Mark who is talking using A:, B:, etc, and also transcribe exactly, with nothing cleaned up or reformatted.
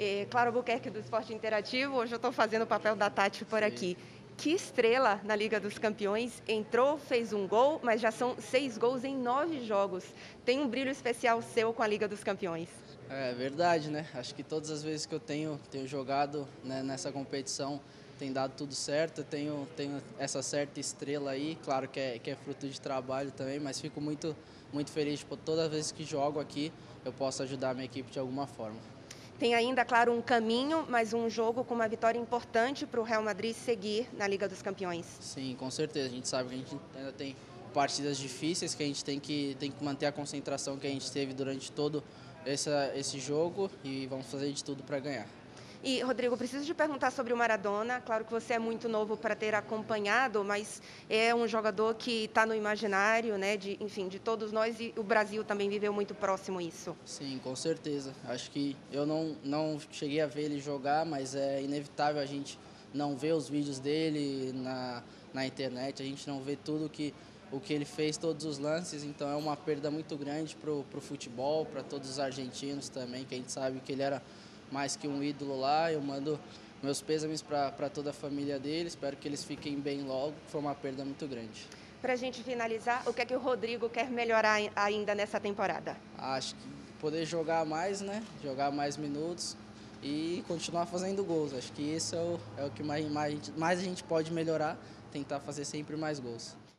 A: É, Clara Albuquerque do Esporte Interativo, hoje eu estou fazendo o papel da Tati por
B: Sim.
A: aqui. Que estrela na Liga dos Campeões, entrou, fez um gol, mas já são seis gols em nove jogos. Tem um brilho especial seu com a Liga dos Campeões.
B: É verdade, né? Acho que todas as vezes que eu tenho, tenho jogado, né, nessa competição tem dado tudo certo. Eu tenho, tenho essa certa estrela aí, claro que é, que é fruto de trabalho também, mas fico muito, muito feliz. Tipo, todas as vezes que jogo aqui, eu posso ajudar a minha equipe de alguma forma.
A: Tem ainda, claro, um caminho, mas um jogo com uma vitória importante para o Real Madrid seguir na Liga dos Campeões.
B: Sim, com certeza. A gente sabe que a gente ainda tem partidas difíceis, que a gente tem que, tem que manter a concentração que a gente teve durante todo essa, esse jogo e vamos fazer de tudo para ganhar.
A: E, Rodrigo, preciso te perguntar sobre o Maradona. Claro que você é muito novo para ter acompanhado, mas é um jogador que está no imaginário, né, de, enfim, de todos nós, e o Brasil também viveu muito próximo isso.
B: Sim, com certeza. Acho que eu não, não cheguei a ver ele jogar, mas é inevitável a gente não ver os vídeos dele na, na internet, a gente não vê tudo que, o que ele fez, todos os lances, então é uma perda muito grande para o futebol, para todos os argentinos também, que a gente sabe que ele era mais que um ídolo lá. Eu mando meus pêsames para toda a família dele, espero que eles fiquem bem logo, foi uma perda muito grande.
A: Para a gente finalizar, o que é que o Rodrigo quer melhorar ainda nessa temporada?
B: Acho que poder jogar mais, né? Jogar mais minutos e continuar fazendo gols. Acho que isso é o, é o que mais, mais, mais a gente pode melhorar, tentar fazer sempre mais gols.